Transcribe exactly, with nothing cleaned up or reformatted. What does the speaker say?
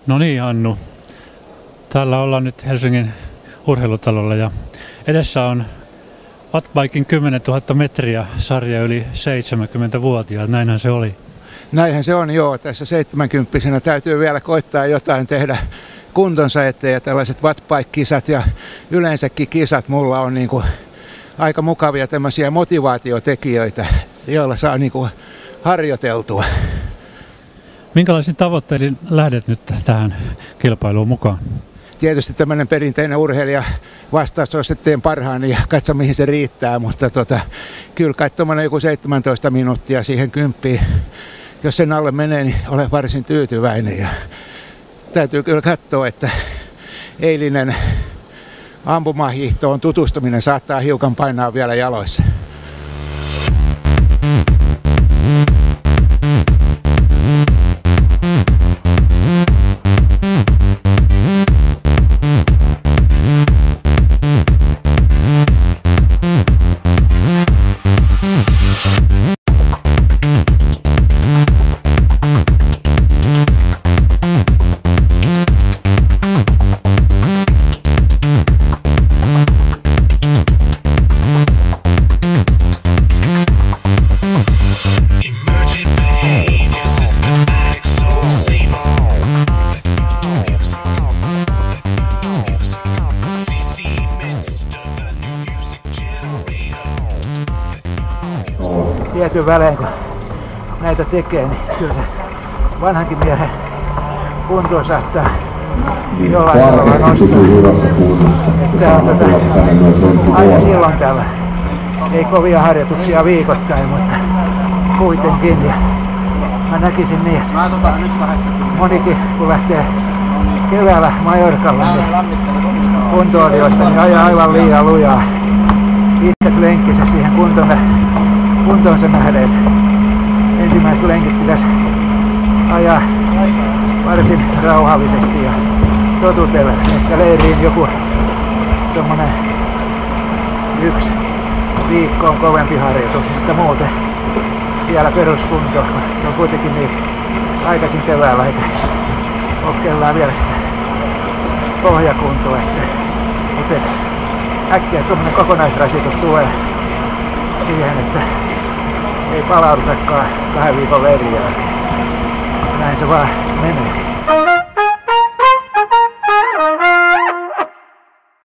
No niin, Hannu. Täällä ollaan nyt Helsingin urheilutalolla ja edessä on wattbiken kymmenentuhatta metriä sarja yli seitsemänkymmentävuotiaat. Näinhän se oli. Näinhän se on, joo. Tässä seitsemänkymppisenä täytyy vielä koittaa jotain tehdä kuntonsa eteen. Ja tällaiset wattbike-kisat ja yleensäkin kisat mulla on niin kuin aika mukavia tämmöisiä motivaatiotekijöitä, joilla saa niin kuin harjoiteltua. Minkälaisin tavoittein lähdet nyt tähän kilpailuun mukaan? Tietysti tämmöinen perinteinen urheilija vastaus olisi, että teen parhaani ja katso mihin se riittää, mutta tota, kyllä kai tuommoinen joku seitsemäntoista minuuttia siihen kymppiin, jos sen alle menee, niin olen varsin tyytyväinen. Ja täytyy kyllä katsoa, että eilinen ampumahiihtoon tutustuminen saattaa hiukan painaa vielä jaloissa. Tietyn välein, kun näitä tekee, niin kyllä se vanhankin miehen kuntoon saattaa jollain tavalla nostaa. Tämä on tota, aina silloin täällä. Ei kovia harjoituksia viikoittain, mutta kuitenkin. Ja mä näkisin niin, että monikin kun lähtee keväällä Majorkalle, niin kuntoilijoista niin ajaa aivan liian lujaa. Pitkät lenkkinsä siihen kuntoon. kuntoonsa nähden. Ensimmäiset lenkit pitäisi ajaa varsin rauhallisesti ja totutellen. Ehkä leiriin joku tommonen yksi viikko on kovempi harjoitus, mutta muuten vielä peruskunto. Se on kuitenkin niin aikaisin keväällä, eikä kokeillaan vielä sitä pohjakuntoa. Että, mutta äkkiä tommonen kokonaisrasitus tulee siihen, että ei palaudutakaan kahden viikon leiriin jälkeen. Näin se vaan menee.